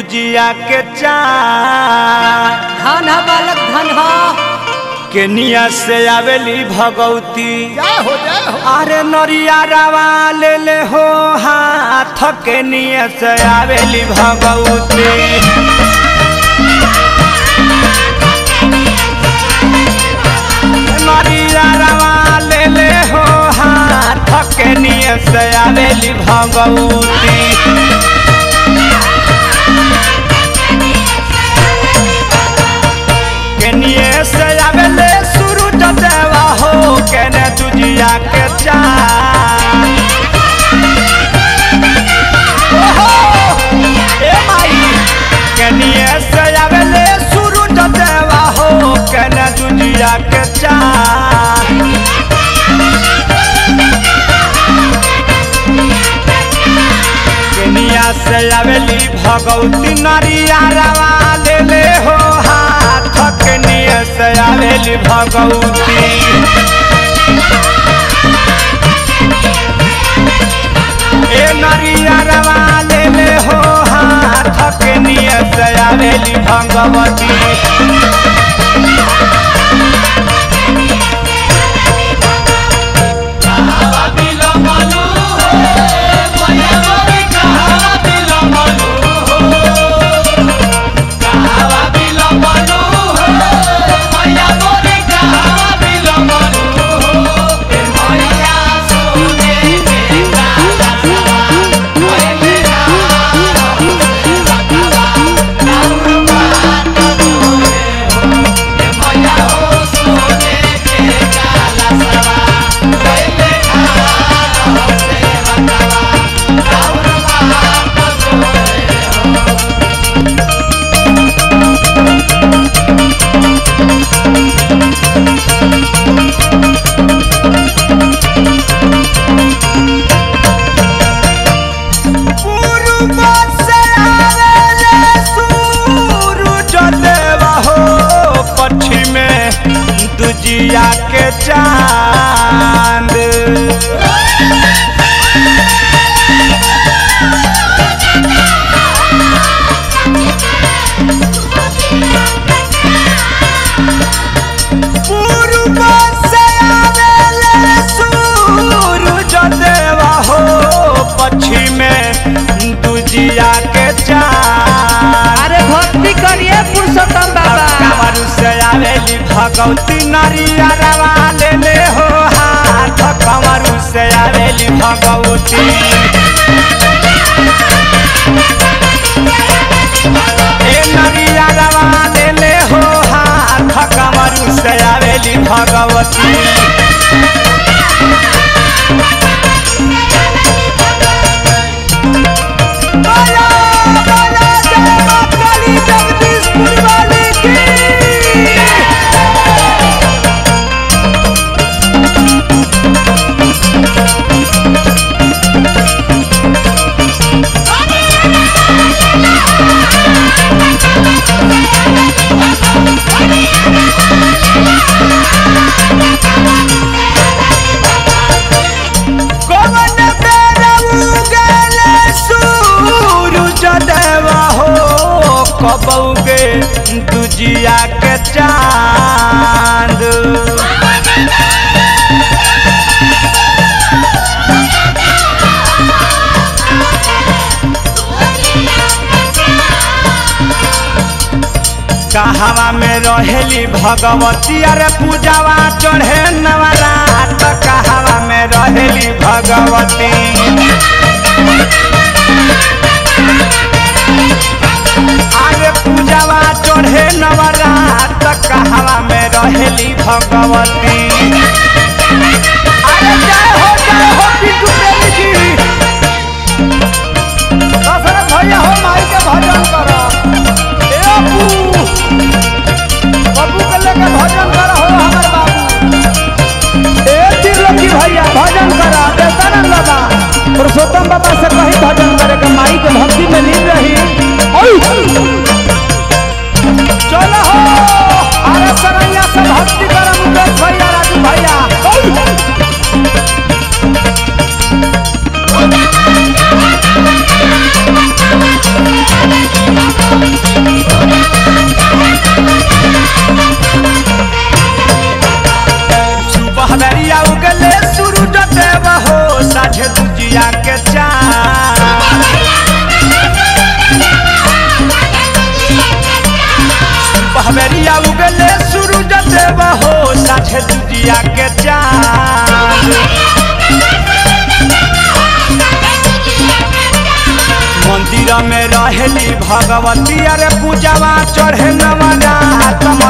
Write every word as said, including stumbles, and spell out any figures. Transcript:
दुजिया के चार धन हा बालक धन हा केनिया से आवेली भगवती जय हो जय हो अरे नरिया रवा ले ले हो हाथ केनिया से आवेली भगवती नरिया रवा ले ले हो हाथ केनिया से आवेली भगवती केनिये से आवेले सूरज देवा हो केने दुजिया के चार ओहो ए माई केनिये से आवेले सूरज देवा हो केने दुजिया के चार केनिया से आवेली भगवती नरिया रवा ले ले हो केनिया से आवेली भगवती ए नरिया रवा ले ले हो हाथ केनिया से आवेली भगवती दुजिया के चांद पूर्व से आवेले सूरज देवा हो पश्चिम में दुजिया के चांद अरे भक्ति करिए पुरुषोत्तम बाबा कावरू से आवेली भगवती नरिया रवा ले ले हो हाथ कावरू से आवेली भगवती ए नरिया रवा ले ले हो हाथ कावरू से आवेली भगवती बोलो बोलो जय माताली जगदीशपुर वाली की कबौगे दुजिया के चांद कहवा में रहेली भगवती अरे पूजावा चढ़े नवरात कहवा में रहेली भगवती आगे पूजावा चढ़े नवरात कहवा में रहेली भगवती अरे जय हो जय हो बिट्टू देवी जी दशरथ भैया हो माई के भजन करो ए अबू बाबू के लेके भजन करो हो हमारे बाबू ए तिरलोकी भैया भजन करो देवतानंद बाबा पुरुषोत्तम बाबा से कहीं भजन करे के माई के भक्ति में लीन रही चलो हो अरे सरैया से भक्ति करम मुकेश भैया राजू भैया Thank you. जहिया उगले सूरज देव हो साझे दुजिया के चाँद मंदिर में रहेली भगवती अरे पूजावा चढ़े नवरात